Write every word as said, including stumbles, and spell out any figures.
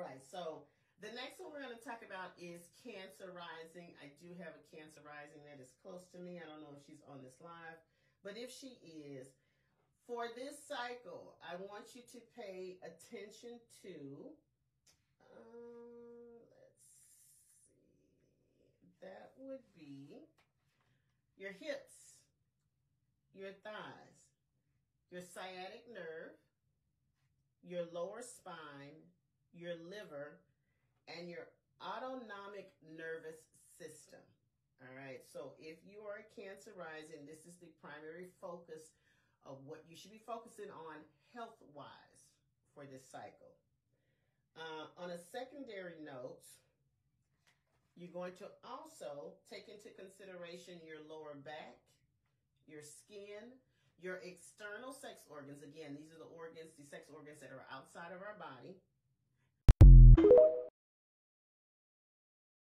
right, so the next one we're going to talk about is Cancer rising. I do have a Cancer rising that is close to me. I don't know if she's on this live, but if she is, for this cycle, I want you to pay attention to, uh, let's see, that would be your hips, your thighs, your sciatic nerve, your lower spine, your liver, and your autonomic nervous system. All right, so if you are a Cancer rising, this is the primary focus of what you should be focusing on health-wise for this cycle. Uh, on a secondary note, you're going to also take into consideration your lower back, your skin, your external sex organs. Again, these are the organs, the sex organs that are outside of our body.